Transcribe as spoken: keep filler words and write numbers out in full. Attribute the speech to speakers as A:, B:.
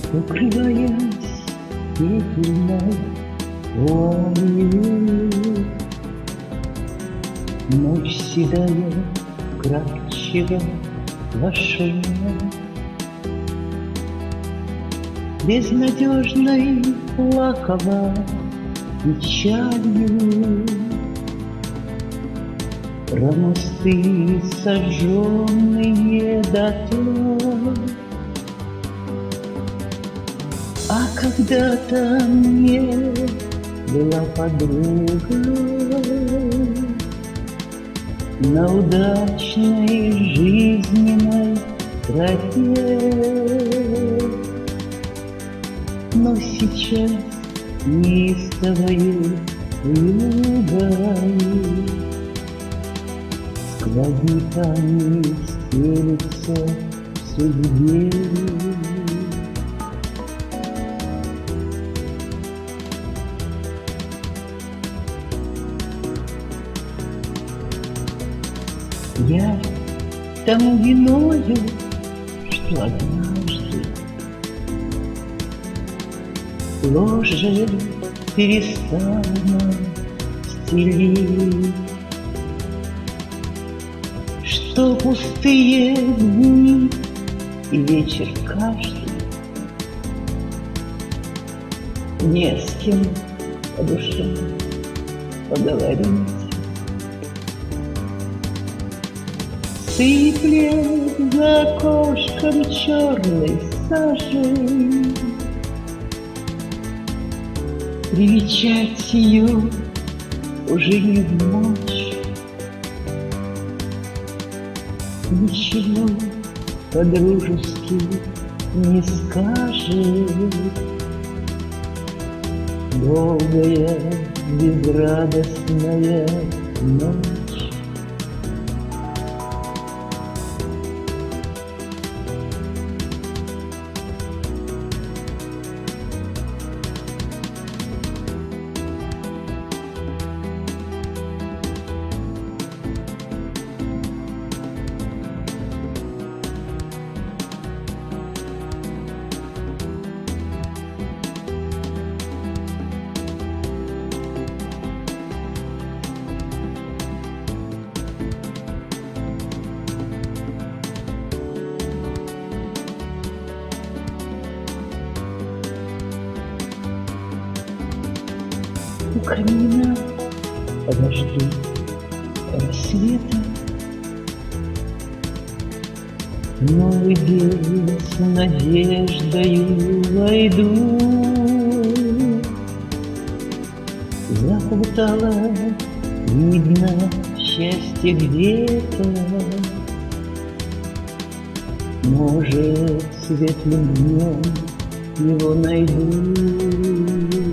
A: Укрываясь пепельной вуалью, ночь седая кратчево вошла безнадежной плакала печалью. Про мосты сожжённые дотла, а когда-то мне была подруга на удачной жизненной тропе. Но сейчас неистовою югою сквозняками стелится в судьбе. Я тому виною, что однажды ложе перестала стелить, что пустые дни и вечер каждый не с кем по душе поговорить. Сыплет за окошком черной сажей, привечать ее уже не в ночь. Ничего по-дружески не скажет. Долгая, безрадостная ночь. У камина подожду рассвета, новый день с надеждою войду. Заплутало, видно счастье где-то, может, светлым днем его найду.